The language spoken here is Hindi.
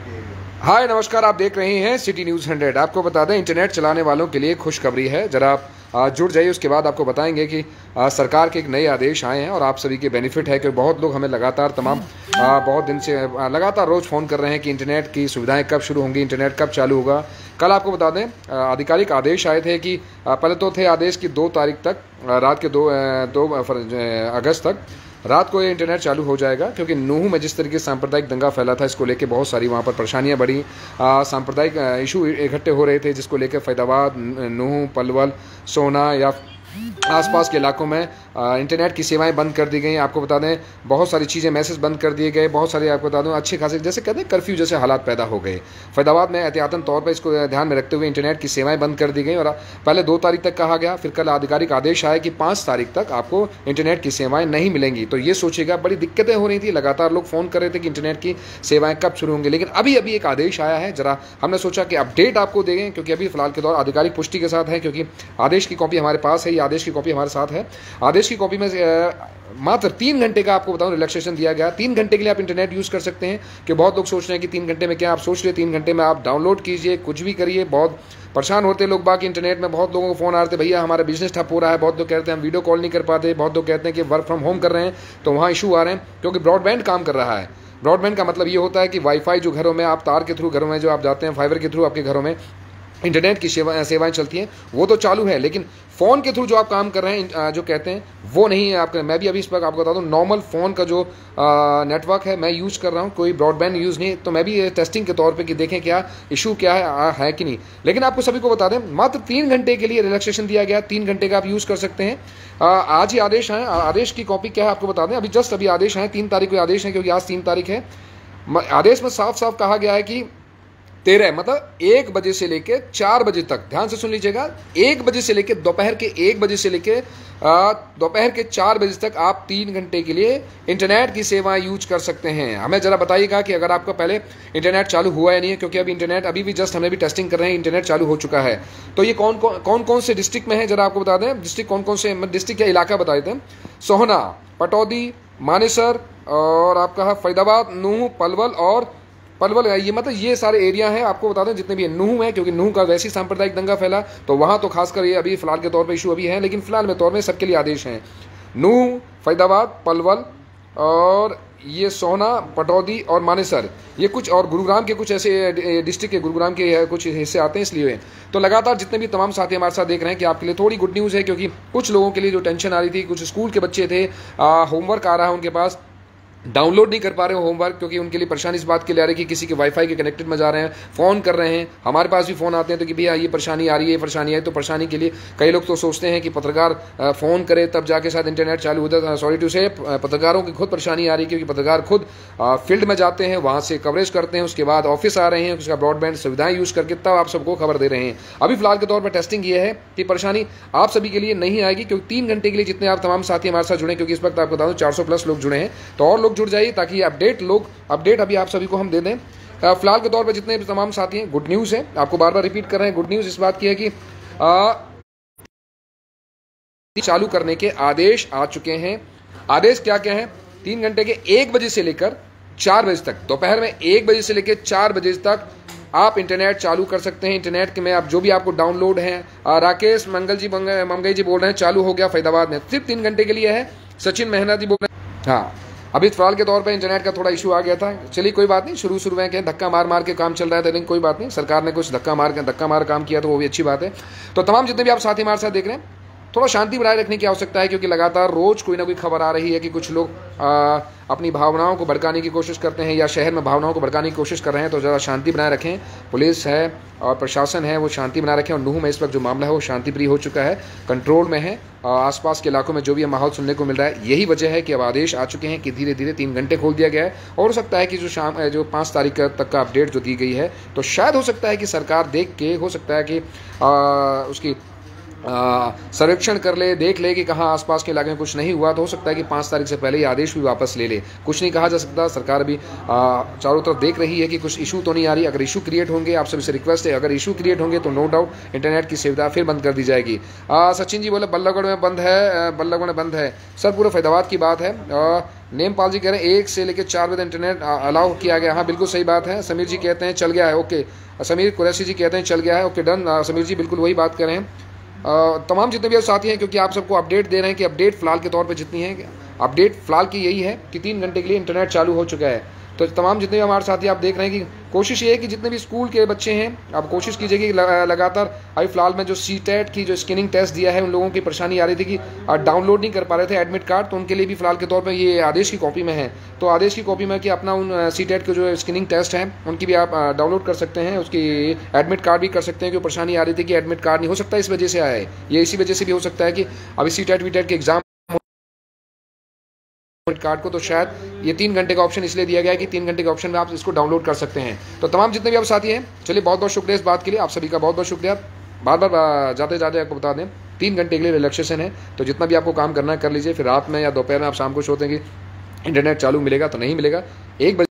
हाय नमस्कार, आप देख रहे हैं सिटी न्यूज़ 100। आपको बता दें, इंटरनेट चलाने वालों के लिए खुशखबरी है। जरा आप जुड़ जाइए। उसके बाद आपको बताएंगे कि सरकार के एक नए आदेश आए हैं और आप सभी के बेनिफिट है कि बहुत लोग हमें लगातार बहुत दिन से लगातार रोज़ फ़ोन कर रहे हैं कि इंटरनेट की सुविधाएं कब शुरू होंगी, इंटरनेट कब चालू होगा। कल आपको बता दें आधिकारिक आदेश आए थे कि पहले तो थे आदेश की 2 तारीख तक, रात के 2 अगस्त तक रात को ये इंटरनेट चालू हो जाएगा, क्योंकि नूह में जिस तरीके से सांप्रदायिक दंगा फैला था, इसको लेके बहुत सारी वहाँ पर परेशानियाँ बढ़ी। सांप्रदायिक इशू इकट्ठे हो रहे थे, जिसको लेकर फैदाबाद, नूह, पलवल, सोना या आसपास के इलाकों में इंटरनेट की सेवाएं बंद कर दी गई। आपको बता दें बहुत सारी चीज़ें, मैसेज बंद कर दिए गए, बहुत सारे आपको बता दूं अच्छे खासे जैसे कहते हैं कर्फ्यू जैसे हालात पैदा हो गए। फैदाबाद में एहतियातन तौर पर इसको ध्यान में रखते हुए इंटरनेट की सेवाएं बंद कर दी गई और पहले 2 तारीख तक कहा गया, फिर कल आधिकारिक आदेश आया कि 5 तारीख तक आपको इंटरनेट की सेवाएं नहीं मिलेंगी। तो ये सोचिएगा, बड़ी दिक्कतें हो रही थी, लगातार लोग फ़ोन कर रहे थे कि इंटरनेट की सेवाएं कब शुरू होंगी। लेकिन अभी एक आदेश आया है, जरा हमने सोचा कि अपडेट आपको देंगे, क्योंकि अभी फिलहाल के दौर आधिकारिक पुष्टि के साथ है, क्योंकि आदेश की कॉपी हमारे पास है। ये आदेश की कॉपी हमारे साथ है। आदेश की कॉपी में मात्र 3 घंटे का आपको बताऊं रिलैक्सेशन दिया गया। 3 घंटे के लिए आप इंटरनेट यूज़ कर सकते हैं। कि बहुत लोग सोच रहे हैं कि 3 घंटे में क्या, आप सोच रहे 3 घंटे में आप डाउनलोड कीजिए, कुछ भी करिए। बहुत परेशान होते लोग बाकी इंटरनेट में, बहुत लोगों को फ़ोन आ रहे थे, भैया हमारा बिजनेस ठप हो रहा है। बहुत लोग कहते हैं हम वीडियो कॉल नहीं कर पाते, बहुत लोग कहते हैं कि वर्क फ्रॉम होम कर रहे हैं तो वहाँ इशू आ रहे हैं, क्योंकि ब्रॉडबैंड काम कर रहा है। ब्रॉडबैंड का मतलब ये होता है कि वाईफाई जो घरों में आप तार के थ्रू घरों में जो आप जाते हैं, फाइबर के थ्रू आपके घरों में इंटरनेट की सेवाएं चलती हैं, वो तो चालू है, लेकिन फ़ोन के थ्रू जो आप काम कर रहे हैं जो कहते हैं वो नहीं है आपका। मैं भी अभी इस पर आपको बता दूं, नॉर्मल फ़ोन का जो नेटवर्क है मैं यूज़ कर रहा हूं, कोई ब्रॉडबैंड यूज़ नहीं। तो मैं भी टेस्टिंग के तौर पे कि देखें क्या इशू क्या है कि नहीं। लेकिन आपको सभी को बता दें, मात्र 3 घंटे के लिए रिलैक्सेशन दिया गया। 3 घंटे का आप यूज़ कर सकते हैं। आज ही आदेश आए। आदेश की कॉपी क्या है आपको बता दें, अभी आदेश आए, 3 तारीख को आदेश है, क्योंकि आज 3 तारीख है। आदेश में साफ साफ कहा गया है कि 13 मतलब 1 बजे से लेके 4 बजे तक, ध्यान से सुन लीजिएगा, 1 बजे से लेके दोपहर के 1 बजे से लेके दोपहर के 4 बजे तक आप 3 घंटे के लिए इंटरनेट की सेवाएं यूज कर सकते हैं। हमें जरा बताइएगा कि अगर आपका पहले इंटरनेट चालू हुआ या नहीं है, क्योंकि अभी इंटरनेट अभी भी जस्ट हमने भी टेस्टिंग कर रहे हैं, इंटरनेट चालू हो चुका है। तो ये कौन से डिस्ट्रिक्ट में है, जरा आपको बता दें। डिस्ट्रिक्ट कौन से डिस्ट्रिक्ट या इलाका बता देते हैं। सोहना, पटौदी, मानेसर और आपका फैदाबाद, नूह, पलवल ये मतलब ये सारे एरिया हैं। आपको बता दें जितने भी नूह है, क्योंकि नूह का वैसे ही सांप्रदायिक दंगा फैला, तो वहाँ तो खासकर ये अभी फिलहाल के तौर पे इशू अभी है, लेकिन फिलहाल में तौर में सबके लिए आदेश हैं। नूह, फैदाबाद, पलवल और ये सोहना, पटौदी और मानेसर, ये कुछ, और गुरुग्राम के कुछ ऐसे डिस्ट्रिक्ट के, गुरुग्राम के कुछ हिस्से आते हैं, इसलिए। तो लगातार जितने भी तमाम साथी हमारे साथ देख रहे हैं कि आपके लिए थोड़ी गुड न्यूज़ है, क्योंकि कुछ लोगों के लिए जो टेंशन आ रही थी, कुछ स्कूल के बच्चे थे, होमवर्क आ रहा है उनके पास, डाउनलोड नहीं कर पा रहे हो होमवर्क, क्योंकि उनके लिए परेशानी इस बात के लिए आ रही है कि किसी के वाईफाई के कनेक्टेड में जा रहे हैं, फ़ोन कर रहे हैं, हमारे पास भी फ़ोन आते हैं तो कि भैया ये परेशानी आ रही है, ये परेशानी है। तो परेशानी के लिए कई लोग तो सोचते हैं कि पत्रकार फ़ोन करे तब जाके शायद इंटरनेट चालू होता है। सॉरी टू से, पत्रकारों की खुद परेशानी आ रही है, क्योंकि पत्रकार खुद फील्ड में जाते हैं, वहाँ से कवरेज करते हैं, उसके बाद ऑफिस आ रहे हैं, उसका ब्रॉडबैंड सुविधाएं यूज़ करके तब आप सबको खबर दे रहे हैं। अभी फिलहाल के तौर पर टेस्टिंग ये है कि परेशानी आप सभी के लिए नहीं आएगी, क्योंकि 3 घंटे के लिए जितने आप तमाम साथी हमारे साथ जुड़े, क्योंकि इस वक्त आपको बता दूं 400+ लोग जुड़े हैं, तो और लोग जुड़ जाइए ताकि अपडेट अभी आप सभी को हम दे दें। फिलहाल के तौर पर जितने भी तमाम साथी हैं, गुड न्यूज़ है, आपको बार बार रिपीट कर रहे हैं। गुड न्यूज़ इस बात की है कि चालू करने के आदेश आ चुके हैं। आदेश क्या क्या है, 3 घंटे के 1 बजे से लेकर 4 बजे तक, दोपहर में 1 बजे से लेकर 4 बजे तक आप इंटरनेट चालू कर सकते हैं। इंटरनेट के में आप जो भी आपको डाउनलोड है, राकेश मंगई जी बोल रहे हैं चालू हो गया फैदाबाद में, सिर्फ 3 घंटे के लिए है। सचिन मेहना जी बोल रहे हैं, हाँ अभी फिलहाल के तौर पे इंटरनेट का थोड़ा इशू आ गया था। चलिए कोई बात नहीं, शुरू में कहें धक्का मार के काम चल रहा है, लेकिन कोई बात नहीं, सरकार ने कुछ धक्का मार काम किया तो वो भी अच्छी बात है। तो तमाम जितने भी आप साथी हमारे साथ देख रहे हैं, थोड़ा शांति बनाए रखने की आवश्यकता है, क्योंकि लगातार रोज़ कोई ना कोई खबर आ रही है कि कुछ लोग अपनी भावनाओं को भड़काने की कोशिश करते हैं या शहर में भावनाओं को भड़काने की कोशिश कर रहे हैं। तो ज़रा शांति बनाए रखें। पुलिस है और प्रशासन है, वो शांति बनाए रखें। और नूह में इस वक्त जो मामला है वो शांति प्रिय हो चुका है, कंट्रोल में है। आसपास के इलाकों में जो भी माहौल सुनने को मिल रहा है, यही वजह है कि अब आदेश आ चुके हैं कि धीरे धीरे 3 घंटे खोल दिया गया है। और हो सकता है कि जो 5 तारीख तक का अपडेट जो दी गई है, तो शायद हो सकता है कि सरकार देख के, हो सकता है कि उसकी सर्वेक्षण कर ले, देख ले कि कहाँ आसपास के इलाके में कुछ नहीं हुआ, तो हो सकता है कि 5 तारीख से पहले ये आदेश भी वापस ले ले। कुछ नहीं कहा जा सकता, सरकार अभी चारों तरफ देख रही है कि कुछ इशू तो नहीं आ रही। अगर इशू क्रिएट होंगे, आप सभी से रिक्वेस्ट है, अगर इशू क्रिएट होंगे तो नो डाउट इंटरनेट की सुविधा फिर बंद कर दी जाएगी। सचिन जी बोले बल्लभगढ़ में बंद है, बल्लभगढ़ में बंद है सर, पूरा फैदाबाद की बात है। नेमपाल जी कह रहे हैं 1 से लेकर 4 बजे इंटरनेट अलाउ किया गया। हाँ बिल्कुल सही बात है। समीर जी कहते हैं चल गया है, ओके। समीर कुरैशी जी कहते हैं चल गया है, ओके डन। समीर जी बिल्कुल वही बात कर रहे हैं। तमाम जितने भी साथी हैं, क्योंकि आप सबको अपडेट दे रहे हैं कि अपडेट फिलहाल के तौर पे जितनी है, अपडेट फिलहाल की यही है कि 3 घंटे के लिए इंटरनेट चालू हो चुका है। तो तमाम जितने भी हमारे साथी आप देख रहे हैं कि कोशिश ये है कि जितने भी स्कूल के बच्चे हैं, आप कोशिश कीजिए कि लगातार अभी फिलहाल में जो सीटेट की जो स्क्रीनिंग टेस्ट दिया है, उन लोगों की परेशानी आ रही थी कि डाउनलोड नहीं कर पा रहे थे एडमिट कार्ड, तो उनके लिए भी फिलहाल के तौर पर ये आदेश की कॉपी में है। तो आदेश की कॉपी में कि अपना उन सीटेट के जो स्क्रीनिंग टेस्ट हैं उनकी भी आप डाउनलोड कर सकते हैं, उसकी एडमिट कार्ड भी कर सकते हैं। क्योंकि परेशानी आ रही थी कि एडमिट कार्ड नहीं हो सकता, इस वजह से आया है ये, इसी वजह से भी हो सकता है कि अभी सीटेट वीटेट के एग्जाम कार्ड को, तो शायद ये 3 घंटे का ऑप्शन इसलिए दिया गया है कि 3 घंटे के ऑप्शन में आप इसको डाउनलोड कर सकते हैं। तो तमाम जितने भी आप साथी हैं, चलिए बहुत बहुत शुक्रिया इस बात के लिए, आप सभी का बहुत बहुत शुक्रिया। बार बार जाते जाते आपको बता दें 3 घंटे के लिए रिलैक्सेशन है, तो जितना भी आपको काम करना है कर लीजिए। फिर रात में या दोपहर में आप शाम को सोचते हैं कि इंटरनेट चालू मिलेगा, तो नहीं मिलेगा। 1 बजे